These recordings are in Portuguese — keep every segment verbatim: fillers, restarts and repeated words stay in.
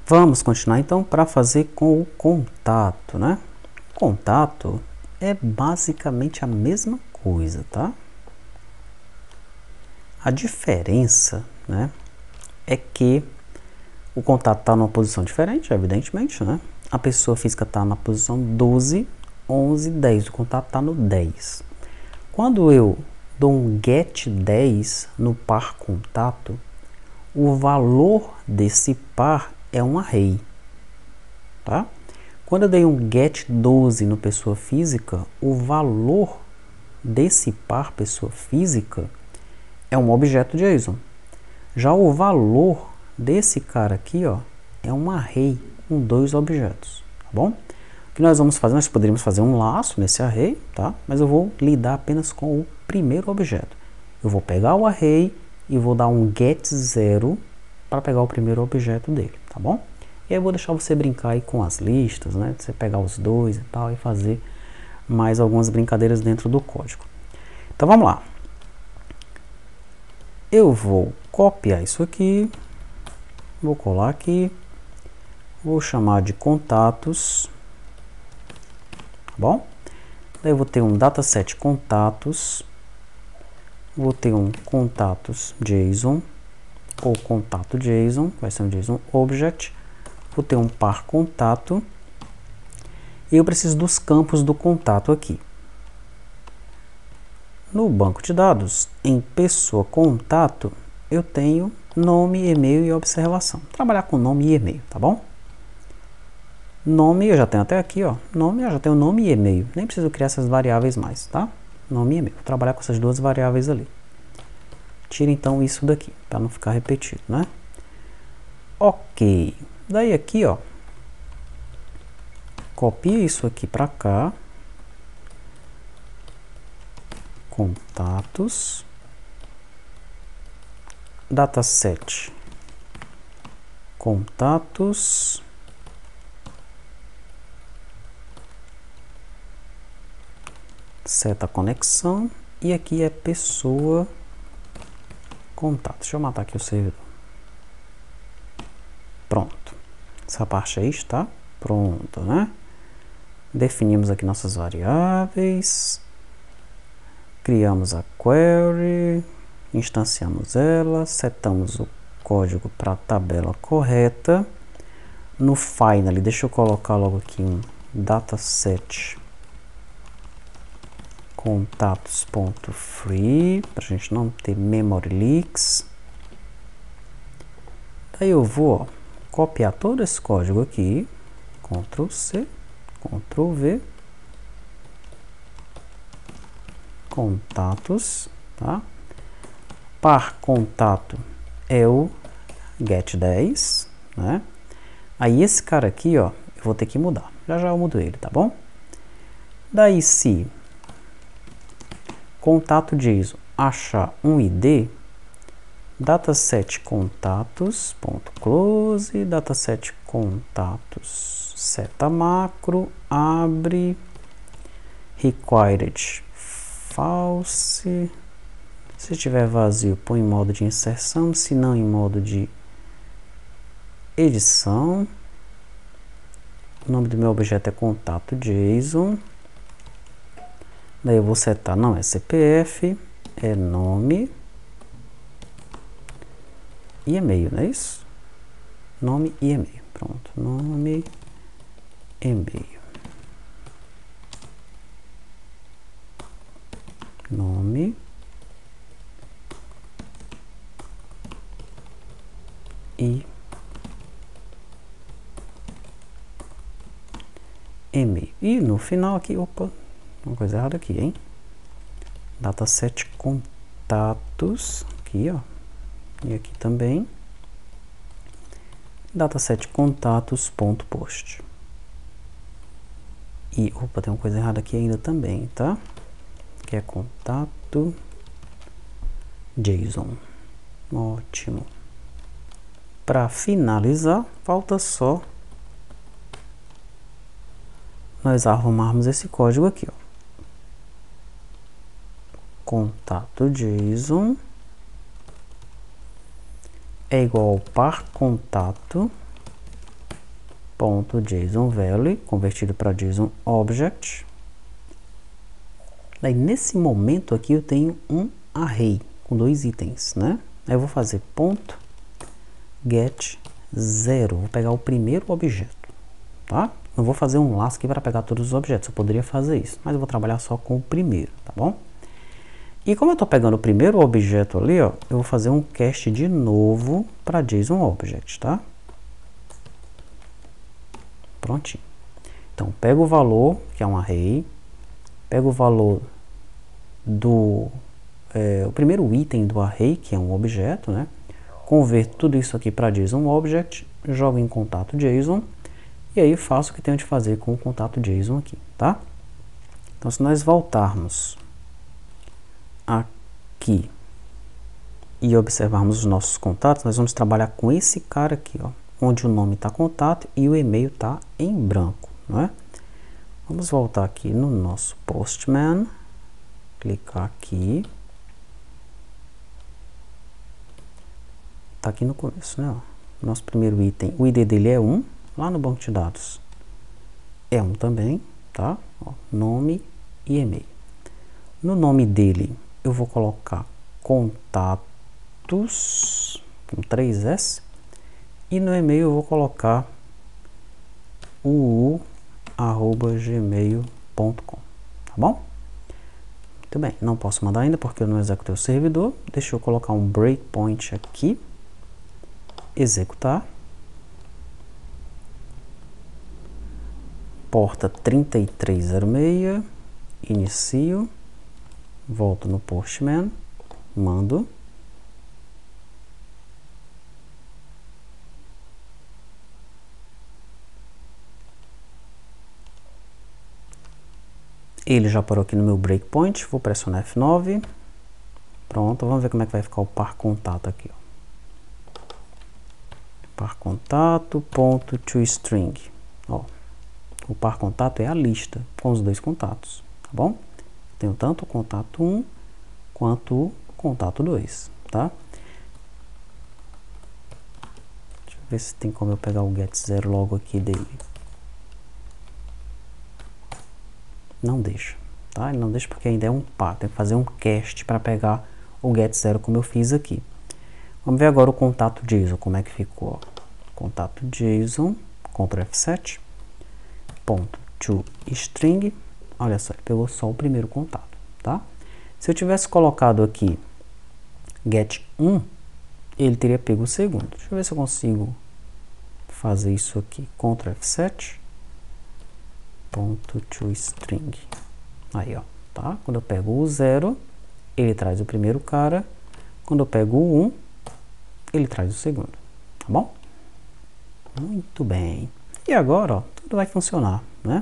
Vamos continuar então para fazer com o contato, né? Contato é basicamente a mesma coisa, tá? A diferença, né, é que o contato está numa posição diferente, evidentemente, né? A pessoa física está na posição doze, onze, dez. O contato está no dez. Quando eu dou um get dez no par contato, o valor desse par é um array, tá? Quando eu dei um get doze no pessoa física, o valor desse par pessoa física é um objeto JSON. Já o valor desse cara aqui, ó, é um array com dois objetos, tá bom? O que nós vamos fazer? Nós poderíamos fazer um laço nesse array, tá? Mas eu vou lidar apenas com o primeiro objeto. Eu vou pegar o array e vou dar um get zero para pegar o primeiro objeto dele, tá bom? E aí eu vou deixar você brincar aí com as listas, né? Você pegar os dois e tal e fazer mais algumas brincadeiras dentro do código. Então vamos lá. Eu vou copiar isso aqui, vou colar aqui, vou chamar de contatos, tá bom? Daí eu vou ter um dataset contatos, vou ter um contatos JSON, ou contato JSON, vai ser um JSON object, vou ter um par contato, e eu preciso dos campos do contato aqui. No banco de dados, em pessoa contato, eu tenho nome, e-mail e observação. Vou trabalhar com nome e e-mail, tá bom? Nome, eu já tenho até aqui, ó. Nome, eu já tenho nome e e-mail. Nem preciso criar essas variáveis mais, tá? Nome e e-mail. Vou trabalhar com essas duas variáveis ali. Tira então isso daqui, para não ficar repetido, né? Ok. Daí aqui, ó. Copia isso aqui para cá. Contatos, dataset, contatos, seta conexão, e aqui é pessoa contato. Deixa eu matar aqui o servidor. Pronto. Essa parte aí está pronta, né? Definimos aqui nossas variáveis. Criamos a query, instanciamos ela, setamos o código para a tabela correta. No finally, deixa eu colocar logo aqui um dataset contatos.free, para a gente não ter memory leaks. Daí eu vou, ó, copiar todo esse código aqui, control C, control V, contatos, tá? Par contato é o get dez, né? Aí esse cara aqui, ó, eu vou ter que mudar. Já já eu mudo ele, tá bom? Daí se contato JSON achar um I D, dataset contatos.close, dataset contatos seta macro, abre, required false, se estiver vazio põe em modo de inserção, se não em modo de edição. O nome do meu objeto é contato JSON. Daí eu vou setar, não é C P F, é nome e e-mail, não é isso? Nome e e-mail, pronto, nome, e-mail. Nome e e-mail. E no final aqui, opa, uma coisa errada aqui, hein? Dataset contatos, aqui, ó. E aqui também. Dataset contatos.post. E, opa, tem uma coisa errada aqui ainda também, tá? Que é contato JSON. Ótimo. Para finalizar, falta só nós arrumarmos esse código aqui, ó. Contato JSON é igual ao par contato ponto JSON value convertido para JSON object. Daí nesse momento aqui eu tenho um array com dois itens, né? Aí eu vou fazer ponto get zero, vou pegar o primeiro objeto, tá? Não vou fazer um laço aqui para pegar todos os objetos, eu poderia fazer isso, mas eu vou trabalhar só com o primeiro, tá bom? E como eu estou pegando o primeiro objeto ali, ó, eu vou fazer um cast de novo para JSON object, tá? Prontinho. Então, pego o valor, que é um array, pego o valor do é, o primeiro item do array, que é um objeto, né? Converto tudo isso aqui para JSON object, jogo em contato JSON, e aí faço o que tenho de fazer com o contato JSON aqui, tá? Então, se nós voltarmos aqui e observarmos os nossos contatos, nós vamos trabalhar com esse cara aqui, ó, onde o nome está contato e o e-mail está em branco, não é? Vamos voltar aqui no nosso Postman, clicar aqui, tá aqui no começo, né? Ó. Nosso primeiro item, o I D dele é um, lá no banco de dados é um também, tá? Ó, nome e e-mail. No nome dele eu vou colocar contatos com três S e no e-mail eu vou colocar u arroba gmail ponto com, tá bom? Muito bem, não posso mandar ainda porque eu não executei o servidor. Deixa eu colocar um breakpoint aqui, executar, porta trinta e três zero seis, inicio, volto no Postman, mando, ele já parou aqui no meu breakpoint, vou pressionar F nove, pronto, vamos ver como é que vai ficar o par contato aqui, ó. Par contato ponto toString, ó, o par contato é a lista com os dois contatos, tá bom? Tenho tanto o contato um quanto o contato dois, tá? Deixa eu ver se tem como eu pegar o get zero logo aqui dele. Não deixa, tá? Ele não deixa porque ainda é um par, tem que fazer um cast para pegar o get zero como eu fiz aqui. Vamos ver agora o contato JSON, como é que ficou. Contato JSON, Ctrl F sete, ponto toString, olha só, ele pegou só o primeiro contato, tá? Se eu tivesse colocado aqui get um, ele teria pego o segundo. Deixa eu ver se eu consigo fazer isso aqui. Ctrl F sete, ponto toString. Aí, ó, tá? Quando eu pego o zero, ele traz o primeiro cara. Quando eu pego o um, ele traz o segundo, tá bom? Muito bem. E agora, ó, tudo vai funcionar, né?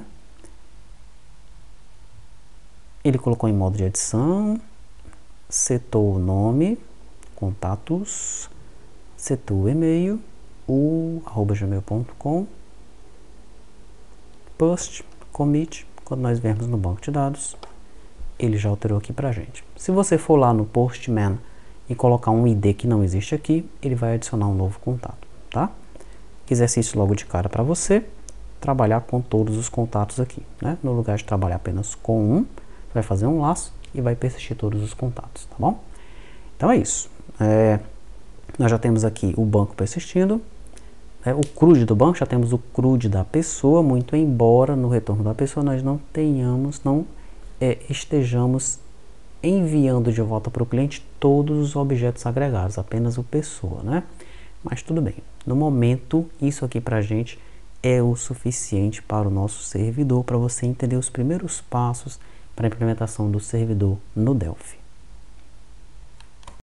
Ele colocou em modo de adição, setou o nome, contatos, setou o e-mail, o arroba gmail ponto com, post, commit, quando nós vermos no banco de dados, ele já alterou aqui pra gente. Se você for lá no Postman e colocar um I D que não existe aqui, ele vai adicionar um novo contato, tá? Exercício logo de cara para você, trabalhar com todos os contatos aqui, né? No lugar de trabalhar apenas com um, você vai fazer um laço e vai persistir todos os contatos, tá bom? Então é isso. É, nós já temos aqui o banco persistindo, né? O C R U D do banco, já temos o C R U D da pessoa, muito embora no retorno da pessoa nós não tenhamos, não é, estejamos enviando de volta para o cliente todos os objetos agregados, apenas o pessoa, né? Mas tudo bem, no momento isso aqui para a gente é o suficiente para o nosso servidor, para você entender os primeiros passos para a implementação do servidor no Delphi.